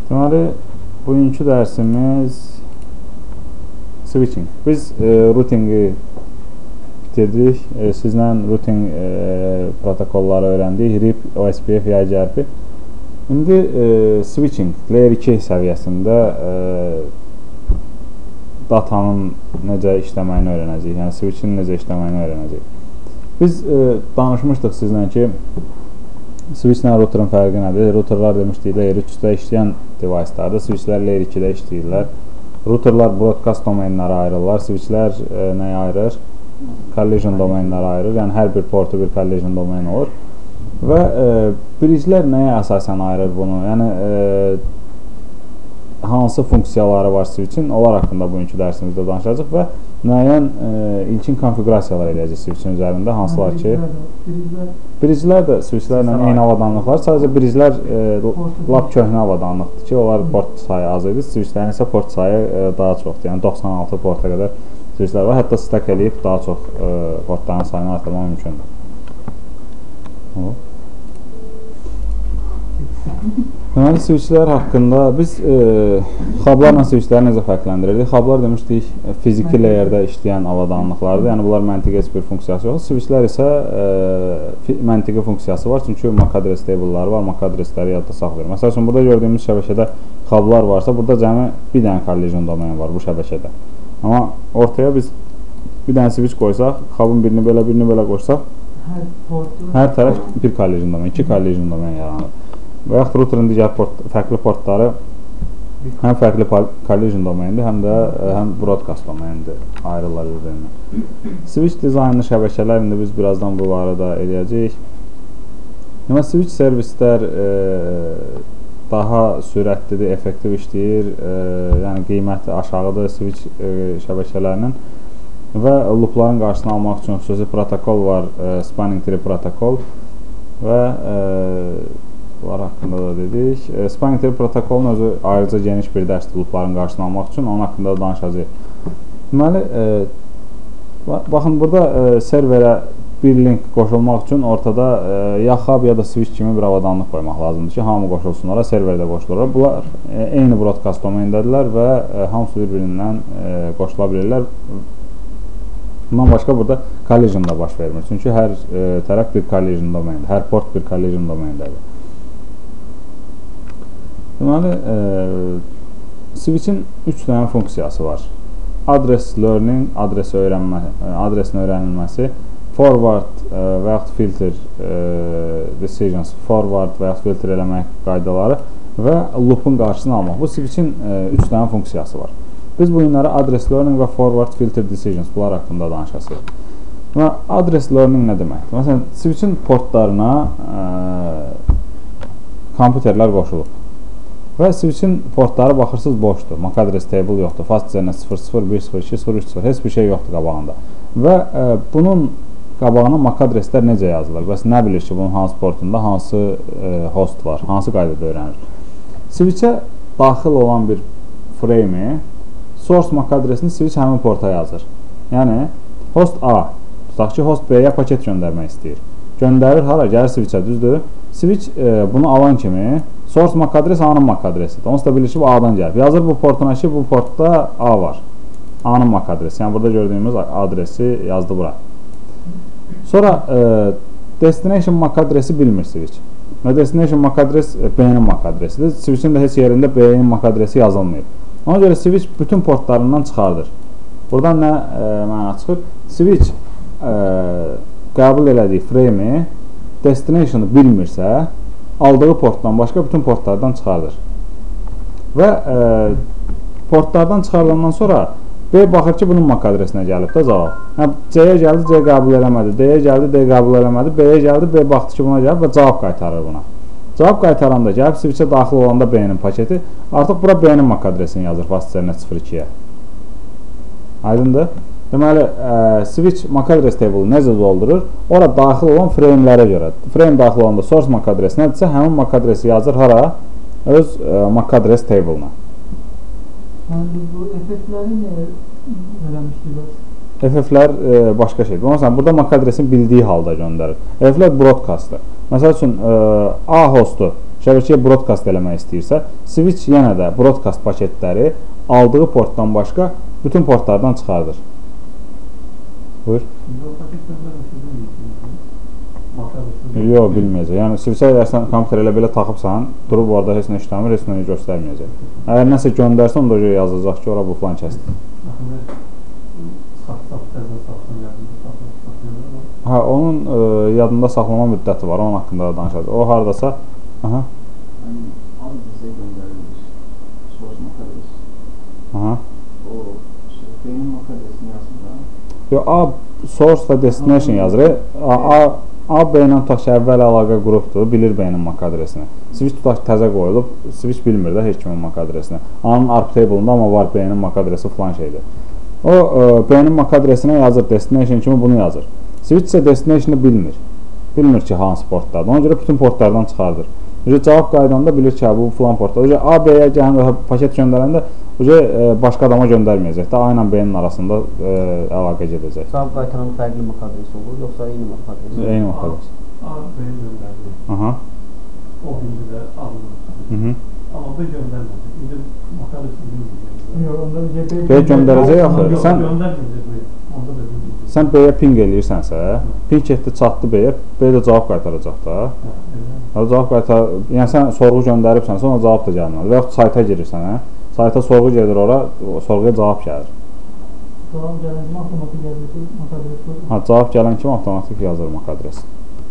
Deməli, bugünkü dərsimiz switching. Biz routingi bitirdik. Sizlə routing protokolları öyrəndik. RIP, OSPF, YGRP. İndi switching, layer 2 səviyyəsində datanın necə işləməyini öyrənəcəyik. Yəni, switching necə işləməyini öyrənəcəyik. Biz danışmışdıq sizlə ki, switchlə routerın fərqi nədir? Routerlar demişdik, layer 3-də işləyən device'lardır. Switchlər layer 2-də işləyirlər. Routerlar broadcast domainləri ayırırlar. Switchlər nəyə ayırır? Collision domainləri ayırır. Yəni, hər bir portu bir collision domain olur. Və bridge'lər nəyə əsasən ayırır bunu? Yəni, hansı funksiyaları var switch'in? Onlar haqqında bugünkü dərsimizdə danışacaq və müəyyən ilkin konfigurasiyalar edəcək switch'in üzərində, hansılar ki, bridge'lər də switch'lərlə eyni avadanlıqlar, sadəcə bridge'lər lap köhnə avadanlıqdır ki, onlar port sayı az idi, switch'lərin isə port sayı daha çoxdur, yəni 96 porta qədər switch'lər var, hətta stack eləyib daha çox portların sayını artırmaq mümkündür. Deməli, switchlər haqqında biz hublarla switchləri necə fərqləndirirdik? Hublar demişdik, fiziki layerdə işləyən avadanlıqlardır. Yəni, bunlar məntiqi heç bir funksiyası yoxdur. Switchlər isə məntiqi funksiyası var. Çünki MAC adres table'ları var. MAC adresləri yadda saxlayır. Məsəl üçün, burada gördüyümüz şəbəkədə hublar varsa, burada cəmi bir dənə collision domain var bu şəbəkədə. Amma ortaya biz bir dənə switch qoysaq, hubun birini belə qoysaq, hər tərəf bir collision domain, iki collision domain yaranır. Və yaxud routerin digər fərqli portları həm fərqli collision domaindir, həm də broadcast domaindir, ayrılırlar bir-birinə. Switch dizaynlı şəbəkələr indi biz birazdan bu barədə eləyəcəyik. Deməli, switch servislər daha sürətlidir, effektiv işləyir, yəni qiyməti aşağıdır switch şəbəkələrinin və loopların qarşısını almaq üçün xüsusi protokol var, spanning tree protokol və bunlar haqqında da dedik. Spanning tree protokolun özü ayrıca geniş bir dərsdir loopların qarşısını almaq üçün, onun haqqında da danışacağıq. Deməli, baxın, burada serverə bir link qoşulmaq üçün ortada ya hub ya da switch kimi bir avadanlıq qoymaq lazımdır ki, hamı qoşulsun ora, serverdə qoşulurlar. Bunlar eyni broadcast domaindədirlər və hamısı bir-birindən qoşula bilirlər. Bundan başqa burada collision da baş vermir. Çünki hər tərəf bir collision domaindir, hər port bir collision domaindədir. Deməli, switch'in 3 dənə funksiyası var. Address learning, adresin öyrənilməsi, forward və yaxud filter decisions, forward və yaxud filter eləmək qaydaları və loop'un qarşısını almaq. Bu switch'in 3 dənə funksiyası var. Biz bu günləri address learning və forward filter decisions bunlar haqqında danışacağıq. Address learning nə deməkdir? Məsələn, switch'in portlarına kompüterlər qoşulub. Və switch'in portları baxırsınız boşdur. MAC adres table yoxdur. Fast üzərinə 00, 102, 030, heç bir şey yoxdur qabağında. Və bunun qabağına MAC adreslər necə yazılır? Bəs nə bilir ki, bunun hansı portunda hansı host var, hansı qaydada öyrənir? Switch'ə daxil olan bir frame'i source MAC adresini switch həmin porta yazır. Yəni, host A, tutaq ki, host B-yə paket göndərmək istəyir. Göndərir hara? Gəlir switch'ə, düzdür? Switch bunu alan kimi source MAC adres A-nın MAC adresidir. Onsuz da bilir ki, bu A-dan gəlir. Yazır bu portuna ki, bu portda A var. A-nın MAC adresi. Yəni, burada gördüyümüz adresi yazdı bura. Sonra destination MAC adresi bilmir switch. Və destination MAC adres B-nin MAC adresidir. Switch'in də heç yerində B-nin MAC adresi yazılmayıb. Ona görə switch bütün portlarından çıxardır. Buradan nə məna çıxır? Switch qəbul elədiyi frame'i destination'ı bilmirsə, aldığı portdan başqa bütün portlardan çıxardır. Və portlardan çıxarılandan sonra B baxır ki, bunun MAC adresinə gəlib də cavab. C-yə gəldi, C qəbul eləmədi. D-yə gəldi, D qəbul eləmədi. B-yə gəldi, B baxdı ki, buna gəlib və cavab qaytarır buna. Cavab qaytaranda gəlib, switch'ə daxil olanda B-nin paketi, artıq bura B-nin MAC adresini yazır fast üzərinə 02-yə. Aydındır? Deməli, switch MAC adres table necə doldurur? Ora daxil olan frame'lərə görə. Frame daxil olanda source MAC adresi nədirsə, həmin MAC adresi yazır hara? Öz MAC adres table-na. Yəni, bu FF-ləri nə eləmişdir? FF-lər başqa şeydir. Məsələn, burada MAC adresini bildiyi halda göndərir. FF-lər broadcast-dır. Məsəl üçün, A hostu şəbəkəyə broadcast eləmək istəyirsə, switch yenə də broadcast paketləri aldığı portdan başqa bütün portlardan çıxardır. Buyur. Yox, bilməyəcək. Yəni, switch-ə əgərsən kompüter elə belə taxıbsan, durub orada heç nə işləmir, heç nə göstərməyəcək. Əgər nəsə göndərsən, onda yazacaq ki, ora bu falan kəsdir. Hə, onun yadında saxlama müddəti var, onun haqqında da danışacaq. O haradasa, aha. Az bizə göndərilir, source MAC adresi. Aha. O, benim MAC adresini yazsın da. Yox, A source və destination yazır. A B-lə tutaq ki, əvvəl əlaqə qrupdur, bilir B-nin MAC adresini. Switch tutaq ki, təzə qoyulub, switch bilmir də heç kimin MAC adresini. A-nın ARP table-unda amma var B-nin MAC adresi falan şeydir. O, B-nin MAC adresinə yazır, destination kimi bunu yazır. Switch isə destinationu bilmir. Bilmir ki, hansı portdadır. Ona görə bütün portlardan çıxardır. Cavab qaydanda bilir ki, bu falan portdadır. A, B-yə paket göndərəndə başqa adama göndərməyəcək də, A ilə B-nin arasında əlaqə gedəcək. Cavab qaytaran fərqli MAC adresi olur, yoxsa eyni MAC adresi? Eyni MAC adresi. A, B-yə göndərdi. Aha. O bildi də alınır. Amma B göndərmədi. İndi MAC adresini bilmir. Yox, onda B göndərəcək axı. Sən B-yə ping eləyirsənsə, ping etdi, çatdı B-yə, B də cavab qaytaracaq da. Cavab qaytar, yəni sən sorğu göndəribsənsə, ona cavab da gəlməlidir. Və yaxud sayta girirsən, sayta sorğu gedir ora, sorğuya cavab gəlir. Cavab gələn kimi avtomatik yazır, MAC adresi. Ha, cavab gələn kimi avtomatik yazır MAC adresi.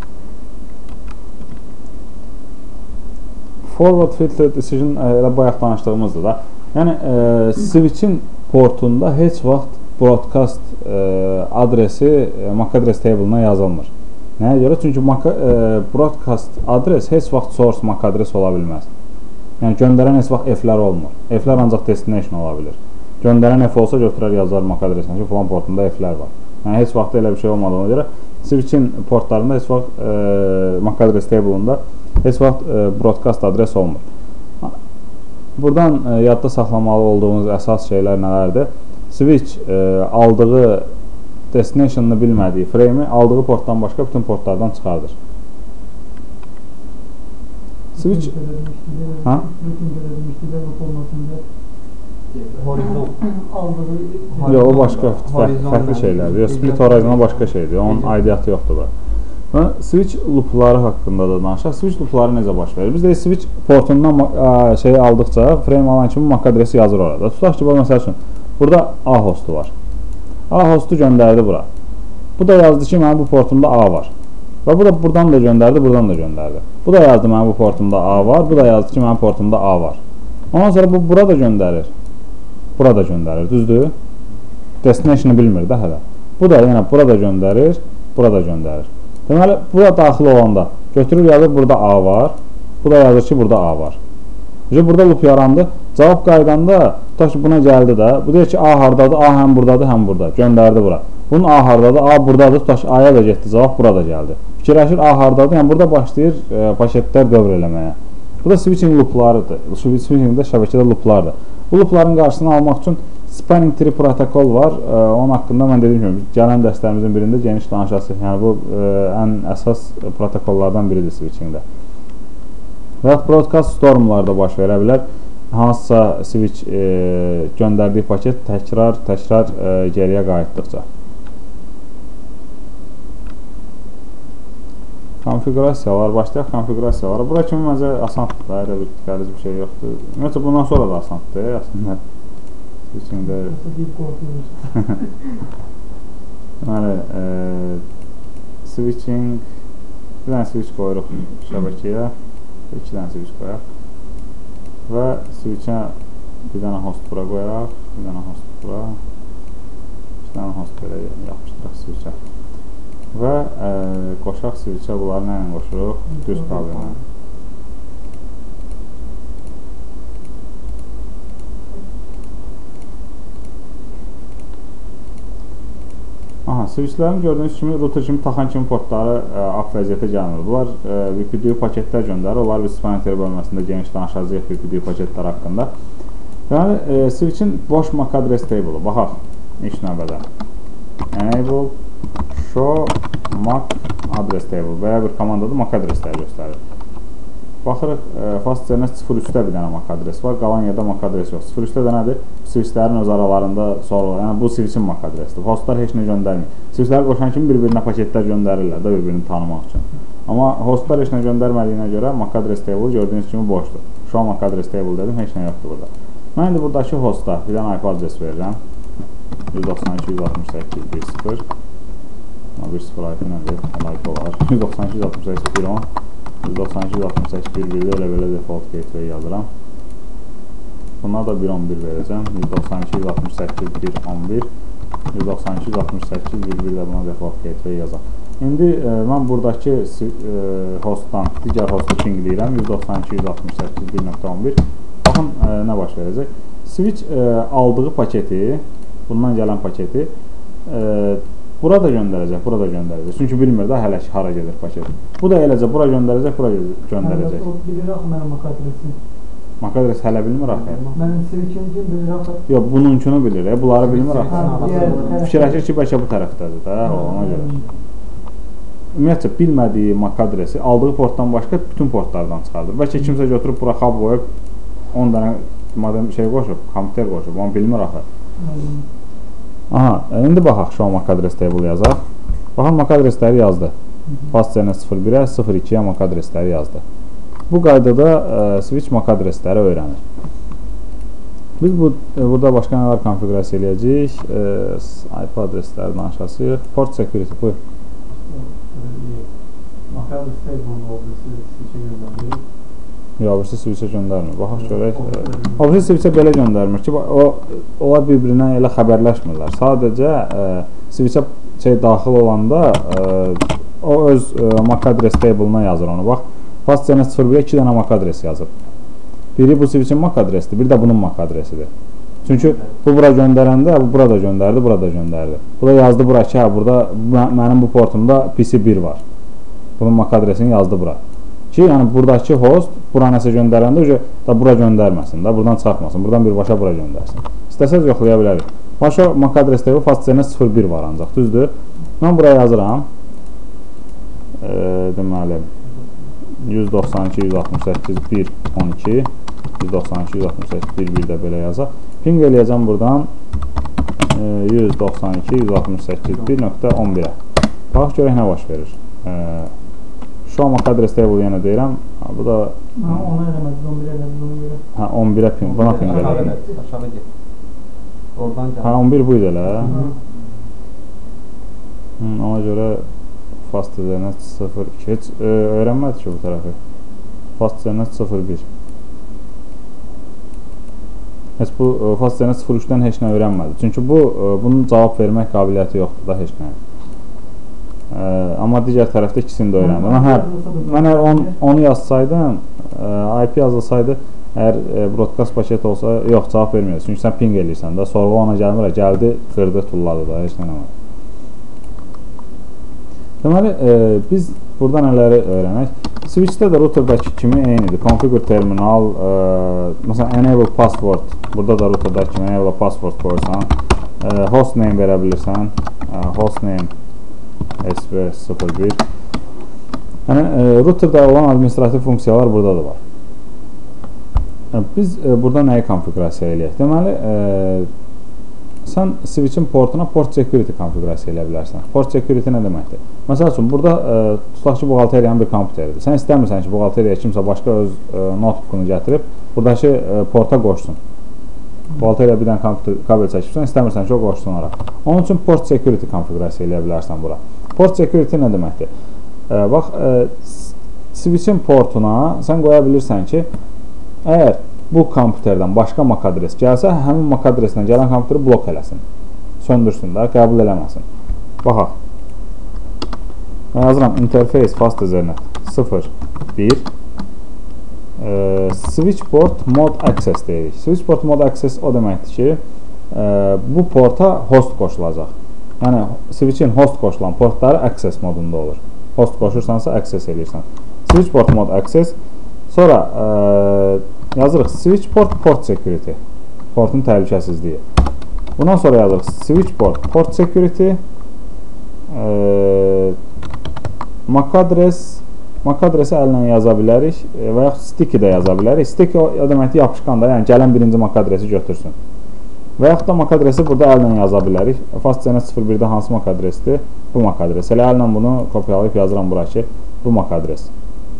Forward filter decision elə bayaq danışdığımızdır da. Yəni, switch-in portunda heç vaxt broadcast adresi MAC adres table-na yazılmır. Nəyə görə? Çünki broadcast adres heç vaxt source MAC adres ola bilməz. Yəni, göndərən heç vaxt F-lər olmur. F-lər ancaq destination ola bilir. Göndərən F olsa götürər yazar MAC adresini ki, falan portunda F-lər var. Yəni, heç vaxt elə bir şey olmadığına görə switch-in portlarında heç vaxt MAC adres table-unda heç vaxt broadcast adres olmur. Buradan yadda saxlamalı olduğunuz əsas şeylər nələrdir? Switch aldığı destination'ını bilmədiyi frame-i aldığı portdan başqa bütün portlardan çıxardır. Switch ha? Yox, o başqa fərqli şeylərdir. Yox, split horizon'a başqa şeydir. Onun aidiyyatı yoxdur bura. Switch loopları haqqında da danışaq. Switch loopları necə baş verir? Biz də switch portundan şeyi aldıqca frame alan kimi MAC adresi yazır orada. Tutaq ki, məsəl üçün burada A hostu var. A hostu göndərdi bura. Bu da yazdı ki, mənim bu portumda A var. Və bu da buradan da göndərdi, buradan da göndərdi. Bu da yazdı, mənim bu portumda A var. Bu da yazdı ki, mənim portumda A var. Ondan sonra bu burada göndərir. Burada göndərir, düzdür? Destinationu bilmir də hələ. Bu da yenə burada göndərir, burada göndərir. Deməli, bura daxil olanda götürür yazır, burada A var. Bu da yazır ki, burada A var. Burada loop yarandı. Cavab qaydanda tutaq ki, buna gəldi də. Bu deyir ki, A hardadır? A həm buradadır, həm burada. Göndərdi bura. Bunun A hardadır? A buradadır. Tutaq ki, A-ya da getdi. Cavab burada gəldi. Fikirləşir, A hardadır? Yəni, burada başlayır paketlər dövr eləməyə. Bu da switching looplarıdır. Switchingdə şəbəkədə looplardır. Bu loopların qarşısını almaq üçün spanning tree protokol var. Onun haqqında mən dediyim kimi, gələn dərslərimizin birində geniş danışacağıq. Yəni, bu ən əsas protokollardan biridir switchingdə. Və broadcast stormlarda baş verə bilər. Hansısa switch göndərdiyi paket təkrar geriyə qayıtdıqca. Konfigurasiyalar, başlayaq konfigurasiyalara. Bura kimi məncə asandır da, elə bir qəliz bir şey yoxdur. Ümumiyyətlə, bundan sonra da asandır, aslında. Switchingdə... Deməli, switching... Bir dənə switch qoyuruq şəbəkəyə. 2 dənə switch qoyaq. Və switchə bir dənə host bura qoyaq. Bir dənə host bura. 2 dənə host belə yapışdıraq switchə. Və qoşaq switchə bunları nə ilə qoşuruq? Düz kabinə. Aha, switchlərin gördüyünüz kimi, router kimi taxan kimi portları ap vəziyyətə gəlmir. Bunlar VPDU paketlər göndərir. Onlar biz spanning tree bölməsində geniş danışacağıq VPDU paketlər haqqında. Yəni, switchin boş MAC adres table-u. Baxaq, ilk növbədə. Enable show MAC adres table. Belə bir komandadır, MAC adresləri göstərir. Baxırıq, fast DNS 03-də bir dənə MAC adresi var, qalan yerdə MAC adresi yox. 03-də də nədir? Switchlərin öz aralarında sorulur. Yəni bu switchin MAC adresidir. Hostlar heç nə göndərmir. Switchləri qoşan kimi bir-birinə paketlər göndərirlər də bir-birini tanımaq üçün. Amma hostlar heç nə göndərmədiyinə görə MAC adres table gördüyünüz kimi boşdur. Şu an MAC adres table dedim, heç nə yoxdur burada. Mən indi buradakı hosta bir dənə IP adres verirəm. 192.168.1.0 1.0 IP nədir? IP olar. 192.168.1.10 192.168.1.1-də elə belə default gateway yazıram. Bunlar da 1.11 verəcəm. 192.168.1.11 192.168.1.1-də buna default gateway yazam. İndi mən buradakı hostdan digər hostu pingləyirəm. 192.168.1.11 Baxın, nə baş verəcək? Switch aldığı paketi, bundan gələn paketi burada göndərəcək, burada göndərəcək. Çünki bilmir də hələ ki, hara gedir paket. Bu da eləcə, bura göndərəcək, bura göndərəcək. O bilir axı mənim MAC adresini. MAC adresi hələ bilmir axı. Mənim switch'im bilir axı. Yox, bununkunu bilir, bunları bilmir axı. Fikirləşir ki, bəlkə bu tərəfdədir də, ona görə. Ümumiyyətcə, bilmədiyi MAC adresi aldığı portdan başqa bütün portlardan çıxardır. Bəlkə kimsə götürüb bura hub qoyub, 10 dənə modem şey qoşub, kompüter qoşub, onu bilmir axı. Aha, indi baxaq şu an MAC adres table yazaq. Baxın, MAC adresləri yazdı. Fast DNS 01-ə, 02-yə MAC adresləri yazdı. Bu qaydada switch MAC adresləri öyrənir. Biz burada başqa nələr konfigurasiya eləyəcəyik? IP adreslərdən aşağısıyıq. Port security, buyur. MAC adres table-ın obisi switch'e göndərir. Yox, birisi switch'e göndərmir. Baxaq görək. O birisi switch'e belə göndərmir ki, onlar bir-birindən elə xəbərləşmirlər. Sadəcə switch'e daxil olanda o öz MAC adres table-una yazır onu. Bax, Fast DNS 01-ə 2 dənə MAC adresi yazıb. Biri bu switch'in MAC adresidir, biri də bunun MAC adresidir. Çünki bu bura göndərəndə, bu burada göndərdi, burada göndərdi. Bu da yazdı bura ki, burada mənim bu portumda PC1 var. Bunun MAC adresini yazdı bura. Ki, yəni buradakı host bura nəsə göndərəndə da bura göndərməsin, da buradan çıxmasın, buradan birbaşa bura göndərsin. İstəsəz yoxlaya bilərik. Başa MAC adresləri Fast DNS 01 var ancaq, düzdür? Mən buraya yazıram. Deməli 192.168.1.12 192.168.1.1 də belə yazaq. Ping eləyəcəm buradan 192.168.1.11-ə. Bax, görək nə baş verir. Şu an MAC adres table yenə deyirəm. Bu da... Ona eləmədiz, 11-ə elədiz ona görə. Hə, 11-ə ping, buna ping elədim. Aşağı get. Oradan gəl. Hə, 11 buydu elə. Ona görə Fast DNS 02. Heç öyrənmədi ki bu tərəfi. Fast DNS 01. Heç bu Fast DNS 03-dən heç nə öyrənmədi. Çünki bunun cavab vermək qabiliyyəti yoxdur da heç nə. Amma digər tərəfdə ikisini də öyrəndim. Mən əgər onu yazsaydım, IP yazılsaydı, əgər broadcast paket olsa, yox, cavab verməyəcək. Çünki sən ping eləyirsən də, sorğu ona gəlmir, gəldi, qırdı, tulladı da, heç nə var. Deməli, biz burada nələri öyrənək? Switch'də də routerdəki kimi eynidir. Configure terminal, məsələn, enable password, burada da routerdəki kimi enable password qoyursan, hostname verə bilirsən, hostname SV01. Yəni, routerdə olan administrativ funksiyalar burada da var. Biz burada nəyi konfigurasiya eləyək? Deməli, sən switch'in portuna port security konfigurasiya eləyə bilərsən. Port security nə deməkdir? Məsəl üçün, burada tutaq ki, buğalteriyanın bir kompüteridir. Sən istəmirsən ki, buğalteriyaya kimsə başqa öz notebookunu gətirib, buradakı porta qoşsun. Buğalteriya bir dənə kabel çəkibsən, istəmirsən ki, o qoşsun ora. Onun üçün port security konfigurasiya eləyə bilərsən bura. Port security nə deməkdir? Bax, switch'in portuna sən qoya bilirsən ki, əgər bu kompüterdən başqa MAC adres gəlsə, həmin MAC adresindən gələn kompüteri blok eləsin. Söndürsün də, qəbul eləməsin. Baxaq. Mən yazıram interface fast ethernet 01 switch port mod access deyirik. Switch port mod access o deməkdir ki, bu porta host qoşulacaq. Yəni, switch'in host qoşulan portları access modunda olur. Host qoşursansa access edirsən. Switch port mod access. Sonra yazırıq switch port port security. Portun təhlükəsizliyi. Bundan sonra yazırıq switch port security MAC adres MAC adresi əllə yaza bilərik və yaxud sticky də yaza bilərik. Sticky o deməkdir yapışqanda, yəni gələn birinci MAC adresi götürsün. Və yaxud da MAC adresi burada əllə yaza bilərik. FastCNS01-də hansı MAC adresidir? Bu MAC adresi. Elə əllə bunu kopyalayıb yazıram bura ki, bu MAC adresi.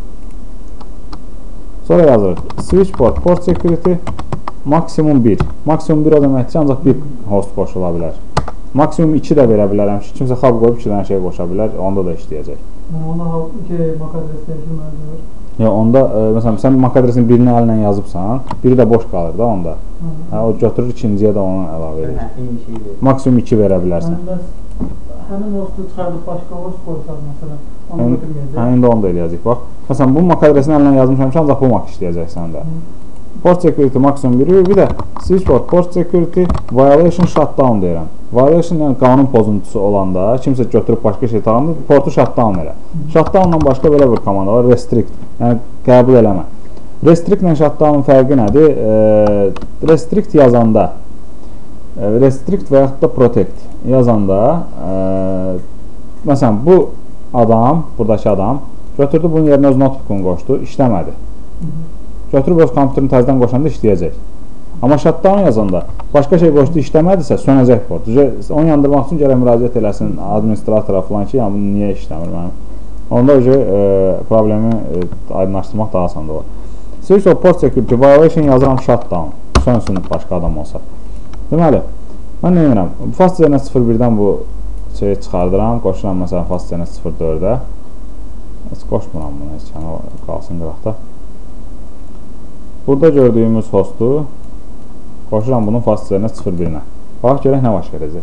Sonra yazırıq. Switch port, port security maksimum 1. Maksimum 1 o deməkdir ki, ancaq bir host qoşula bilər. Maksimum 2 də verə bilərəm ki, kimsə xab qoyub 2 dənə şey qoşa bilər, onda da işləyəcək. Ona MAC adresi dəyişilməlidir. Ya onda məsələn sən MAC adresinin birini əllə yazıbsan, biri də boş qalır da onda. Hə, o götürür ikinciyə də onu əlavə edir. Maksimum 2 verə bilərsən. Həmin hostu çıxardıb başqa host qoysaq məsələn, onu götürməyəcək. Hə, indi onu da eləyəcək. Bax, məsələn bu MAC adresini əllə yazmışam ki, ancaq bu MAC işləyəcək səndə. Port security maksimum 1, bir də switch port security violation shutdown deyirəm. Violation yəni qanun pozuntusu olanda, kimsə götürüb başqa şey taxanda portu shutdown elə. Shutdownla başqa belə bir komanda var, restrict, yəni qəbul eləmə. Restrict ilə shutdownun fərqi nədir? Restrict yazanda, restrict və yaxud da protect yazanda, məsələn bu adam, buradakı adam götürdü bunun yerinə öz notebook'unu qoşdu, işləmədi. Götürüb öz kompüterini təzədən qoşanda işləyəcək. Amma shutdown yazanda başqa şey qoşdu, işləmədisə sönəcək port. Onu yandırmaq üçün gərək müraciət eləsin administratora falan ki, yəni bunu niyə işləmir mənim. Onda problemi aydınlaşdırmaq daha asandır olur. Switch port security violation yazıram shutdown. Sönsün başqa adam olsa. Deməli, mən nə edirəm? FastCNS01-dən bu şeyi çıxardıram, qoşuram məsələn FastCNS04-də. Heç qoşmuram bunu, heç qalsın qıraqda. Burada gördüyümüz hostu qoşuram bunun FastCNS01-ə. Bax, görək nə baş verəcək.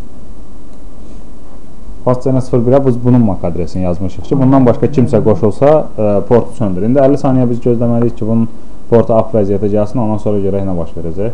FastCNS01-ə biz bunun MAC adresini yazmışıq ki, bundan başqa kimsə qoşulsa portu söndürür. İndi 50 saniyə biz gözləməliyik ki, bunun portu up vəziyyətə gəlsin, ondan sonra görək nə baş verəcək.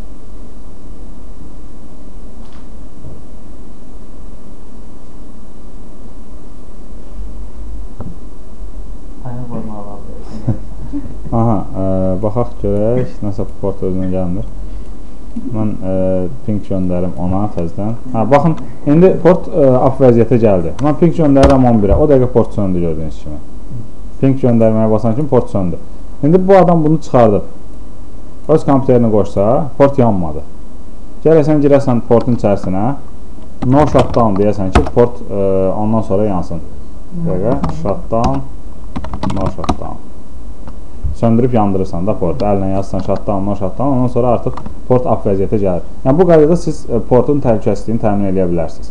Aha, baxaq görək, nəsə port özünə gəlmir. Mən ping göndərim ona təzdən. Hə, baxın, indi port up vəziyyətə gəldi. Mən ping göndərirəm 11-ə, o dəqiqə port söndü gördüyünüz kimi. Ping göndərməyə basan kimi port söndü. İndi bu adam bunu çıxardıb, öz kompüterini qoşsa, port yanmadı. Gələksən, girəsən portun içərisinə, no shutdown deyəsən ki, port ondan sonra yansın. Dəqiqə, shutdown, no shutdown. Söndürüb yandırırsan da portu, əllə yazsan shutdown, no shutdown, ondan sonra artıq port up vəziyyətə gəlir. Yəni bu qaydada siz portun təhlükəsizliyini təmin edə bilərsiniz.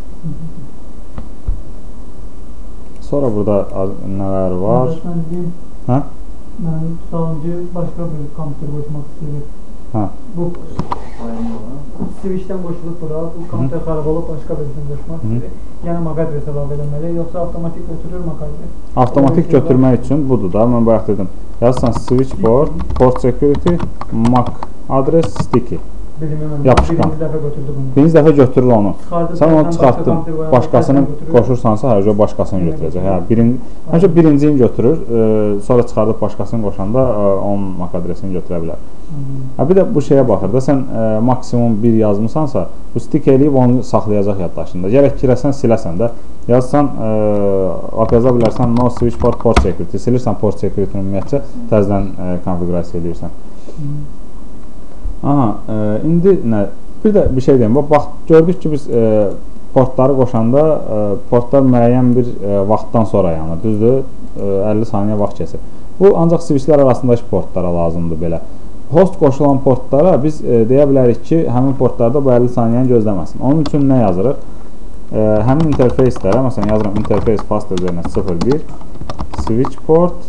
Sonra burada nələr var? Hə? Mən tutalım ki, başqa bir kompüter qoşmaq istəyir. Hə. Bu switchdən qoşulub bura, bu kompüter xarab olub başqa birisini qoşmaq istəyir. Yəni MAC adresi əlavə eləməli, yoxsa avtomatik götürür MAC adresi? Avtomatik götürmək üçün budur da, mən bayaq dedim. Yazsan switch port, port security, MAC adres, sticky. Yapışqan. Birinci dəfə götürür onu. Sən onu çıxartdın, başqasını qoşursansa, hər başqasını götürəcək. Həmişə birincini götürür, sonra çıxardıb başqasını qoşanda onun MAC adresini götürə bilər. Bir də bu şeyə baxır da, sən maksimum 1 yazmısansa, bu stick eləyib onu saxlayacaq yaddaşında. Gərək girəsən, siləsən də. Yazsan, yaza bilərsən no switch port, port security. Silirsən port security ümumiyyətcə, təzədən konfigurasiya edirsən. Aha, indi bir də bir şey deyim, bax, gördük ki biz portları qoşanda portlar müəyyən bir vaxtdan sonra yanır, düzdür, 50 saniyə vaxt keçir. Bu ancaq switchlər arasındakı portlara lazımdır belə. Host qoşulan portlara biz deyə bilərik ki, həmin portlarda bu 50 saniyəni gözləməsin. Onun üçün nə yazırıq? Həmin interfeyslərə, məsələn yazıram interface FastCNS01 switch port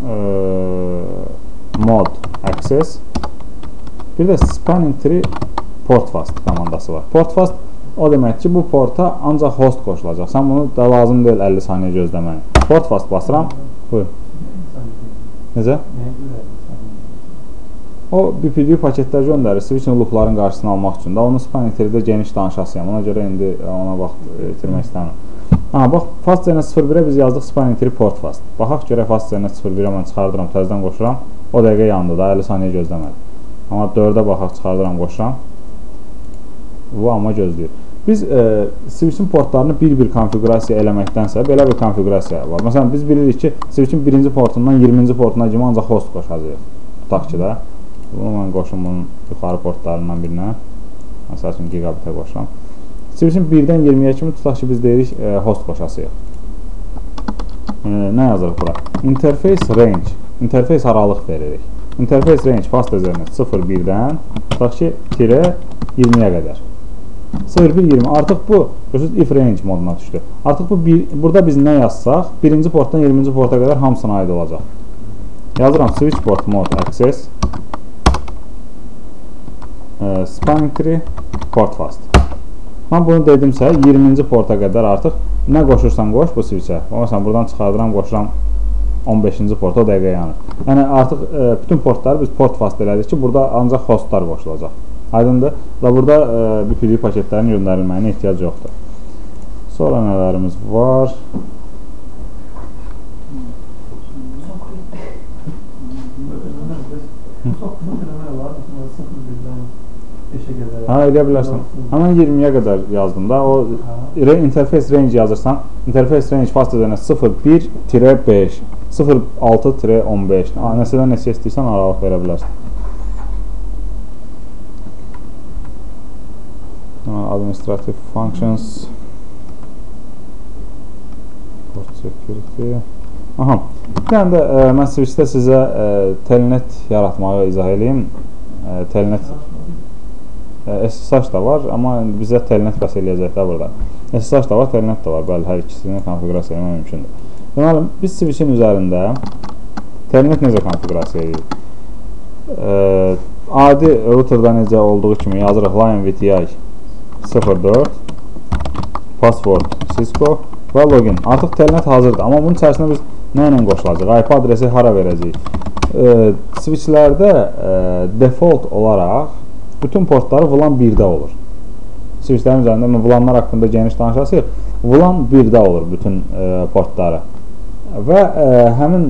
mod access. Bir də spanning tree portfast komandası var. Portfast o demək ki, bu porta ancaq host qoşulacaq. Sən bunu da lazım deyil 50 saniyə gözləməyin. Portfast basıram. Buyur. Necə? O BPD paketlər göndərir, switching loopların qarşısını almaq üçün də. Onu spanning tree'də geniş danışasıyam. Ona görə indi ona vaxt itirmək istəmirəm. Bax, FastCNS01-ə biz yazdıq spanning tree portfast. Baxaq görək FastCNS01-ə mən çıxardıram, təzədən qoşuram. O dəqiqə yandı da, 50 saniyə gözləmədi. Amma 4-ə baxaq, çıxardıram, qoşuram. Bu amma gözləyir. Biz switchin portlarını bir-bir konfigurasiya eləməkdənsə belə bir konfigurasiya var. Məsələn, biz bilirik ki, switchin birinci portundan 20-ci portuna kimi ancaq host qoşacağıq. Tutaq ki də, bunu mən qoşum bunun yuxarı portlarından birinə. Məsəl üçün gigabitə qoşuram. Switchin 1-dən 20-yə kimi tutaq ki, biz deyirik host qoşasıyıq. Nə yazırıq bura? Interface range. Interface aralıq veririk. Interface range fast Ethernet 0-1-dən tutaq ki, tire 20-yə qədər. 0-1-20. Artıq bu if range moduna düşdü. Artıq bu burada biz nə yazsaq, birinci portdan 20-ci porta qədər hamısına aid olacaq. Yazıram switch port mode access spanning tree port fast. Mən bunu dedimsə 20-ci porta qədər artıq nə qoşursan qoş bu switchə. Məsələn, buradan çıxardıram, qoşuram 15-ci porta, o dəqiqə yanır. Yəni artıq bütün portları biz port fast elədik ki, burada ancaq hostlar qoşulacaq. Aydındır. Və burada BPD paketlərin göndərilməyinə ehtiyac yoxdur. Sonra nələrimiz var? Edə bilərsən. Həmən 20-yə qədər yazdım da. O interface range yazırsan, interface range fast Ethernet 0-1-5 0-6-15 Nəsədən neçə istəyirsən aralıq verə bilərsən. Administrative functions port security. Aha. Bir dənə də mən switchdə sizə telnet yaratmağı izah edeyim. Telnet SSH da var, amma bizə telnet bəs eləyəcək də burada. SSH da var, telnet da var. Bəli, hər ikisini konfigurasiya etmək mümkündür. Deməli, biz switchin üzərində telnet necə konfigurasiya edirik? Adi routerda necə olduğu kimi yazırıq line VTI 04 password Cisco və login. Artıq telnet hazırdır. Amma bunun içərisində biz nə ilə qoşulacaq? IP adresi hara verəcəyik? Switchlərdə default olaraq bütün portları VLAN 1-də olur. Switchlərin üzərində VLANlar haqqında geniş danışasıyıq. VLAN 1-də olur bütün portları. Və həmin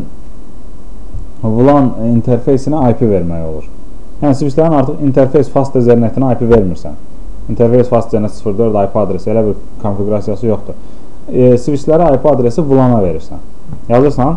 VLAN interfeysinə IP vermək olur. Yəni, switchlərin artıq interface fast Ethernetinə IP vermirsən. Interface fast Ethernet 04 IP adresi elə bir konfigurasiyası yoxdur. Switchlərə IP adresi VLAN-a verirsən. Yazırsan,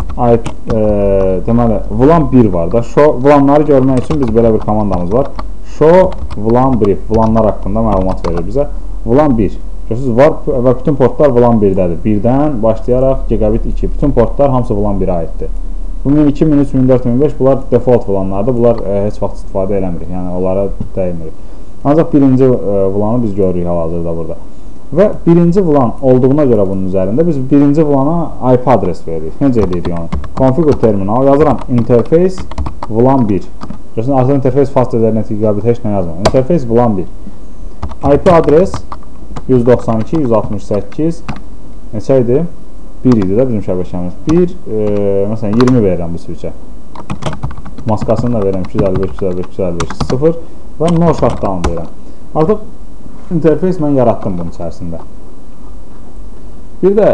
deməli, VLAN 1 var da. VLAN-ları görmək üçün biz belə bir komandamız var. Show VLAN brief. VLAN-lar haqqında məlumat verir bizə. VLAN 1. Görürsünüz, var və bütün portlar VLAN 1-dədir. 1-dən başlayaraq gigabit 2. Bütün portlar hamısı VLAN 1-ə aiddir. Bu 1002, 1003, 1004, 1005 bunlar default VLAN-lardır. Bunlar heç vaxt istifadə eləmirik. Yəni, onlara dəymirik. Ancaq birinci VLAN-ı biz görürük hal-hazırda burada. Və birinci VLAN olduğuna görə bunun üzərində biz birinci VLAN-a IP adres veririk. Necə edirik onu? Configure terminal yazıram interface VLAN 1. Görürsünüz, artıq interface fast Ethernet gigabit heç nə yazmır. Interface VLAN 1. IP adres 192, 168 neçə idi? 1 idi də bizim şəbəkəmiz. 1, məsələn 20 verirəm bu switchə. Maskasını da verirəm 255, 255, 255, 0 və no shutdown verirəm. Artıq interface mən yaratdım bunun içərisində. Bir də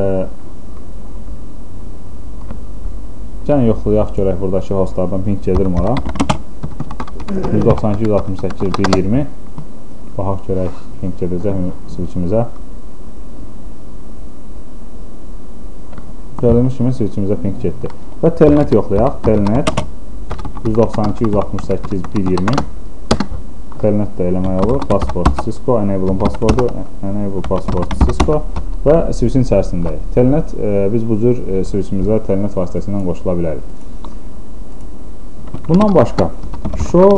gəlin yoxlayaq görək buradakı hostlardan ping gedirəm ora. 192, 168, 120 baxaq görək ping gedəcək switchimizə. Gördüyümüz kimi switchimizə ping getdi. Və telnet yoxlayaq. Telnet 192, 168, 120 telnet də eləmək olur. Password Cisco, enable passwordu, enable password Cisco və switchin içərisindəyik. Telnet, biz bu cür switchimizə telnet vasitəsilə qoşula bilərik. Bundan başqa, show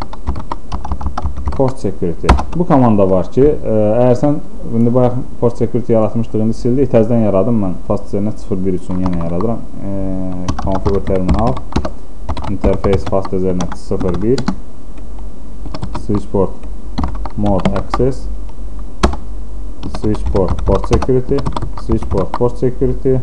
port security. Bu komanda var ki, əgər sən indi bayaq port security yaratmışdıq, indi sildik, təzdən yaradım mən. Fast Ethernet 01 üçün yenə yaradıram. Configure terminal interface fast Ethernet 01 switch port mode access switch port security switch port security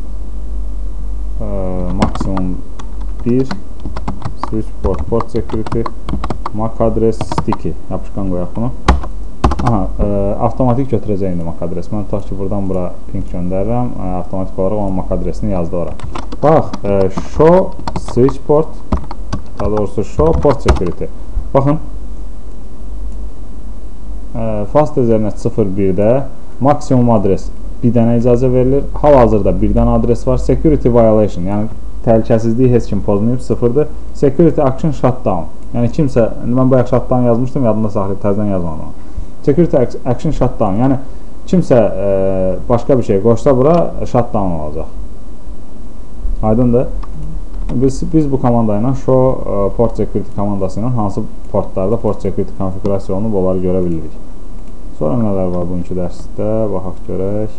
maksimum 1 switch port security MAC adres sticky yapışqan qoyaq bunu. Aha, avtomatik götürəcək indi MAC adres. Mən tutaq ki, buradan bura ping göndərirəm. Avtomatik olaraq onun MAC adresini yazdı ora. Bax, show switch port, daha doğrusu show port security. Baxın, fast Ethernet 01-də maksimum adres bir dənə icazə verilir. Hal-hazırda bir dənə adres var. Security violation, yəni təhlükəsizliyi heç kim pozmayıb, 0-dır. Security action shutdown. Yəni kimsə, mən bayaq shutdown yazmışdım, yadımda saxlayıb təzədən yazmadım. Security action shutdown, yəni kimsə başqa bir şey qoşsa bura shutdown olacaq. Aydındır. Biz bu komanda ilə show port security komandası ilə hansı portlarda port security konfigurasiyonu onları görə bilirik. Sonra nələr var bugünkü dərsdə? Baxaq görək.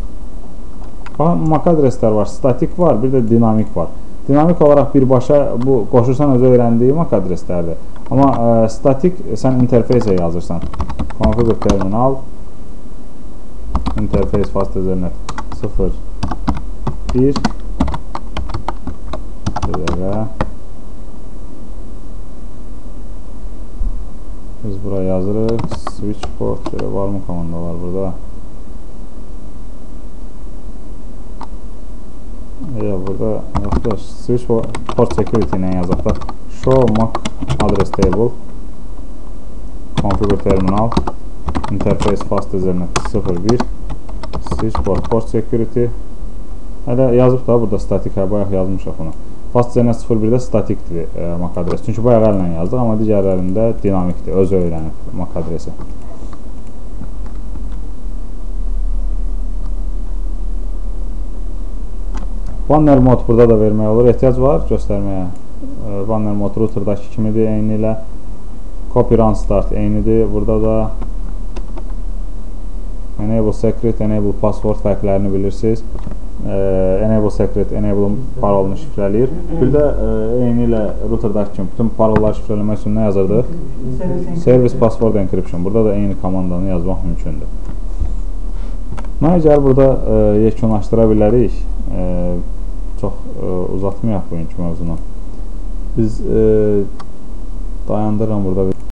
MAC adreslər var, statik var, bir də dinamik var. Dinamik olaraq birbaşa bu qoşursan özü öyrəndiyi MAC adreslərdir. Amma statik sən interfeysə yazırsan. Configure terminal interface fast ethernet 0 1 biz buraya yazırıq. Switch port var mı komandalar burada? Ya burada yoxdur. Switch port security ilə yazaq da. Show MAC address table configure terminal interface fast ethernet 01 switch port security. Hələ yazıb da burada statik, bayaq yazmışıq bunu. Fast ethernet 01-də statikdir MAC adresi. Çünki bayaq əllə yazdıq, amma digərlərində dinamikdir. Özü öyrənib MAC adresi. Banner mod burada da vermək olur. Ehtiyac var göstərməyə. Banner mod routerdakı kimidir eyni ilə. Copy run start eynidir. Burada da enable secret, enable password fərqlərini bilirsiniz. Enable secret, enable parolunu şifrələyir. Bir də eyni ilə routerdakı kimi bütün parolları şifrələmək üçün nə yazırdıq? Service password encryption. Burada da eyni komandanı yazmaq mümkündür. Məncə burada yekunlaşdıra bilərik. Çox uzatmayaq bugünkü mövzunu. Biz dayandırıram burada.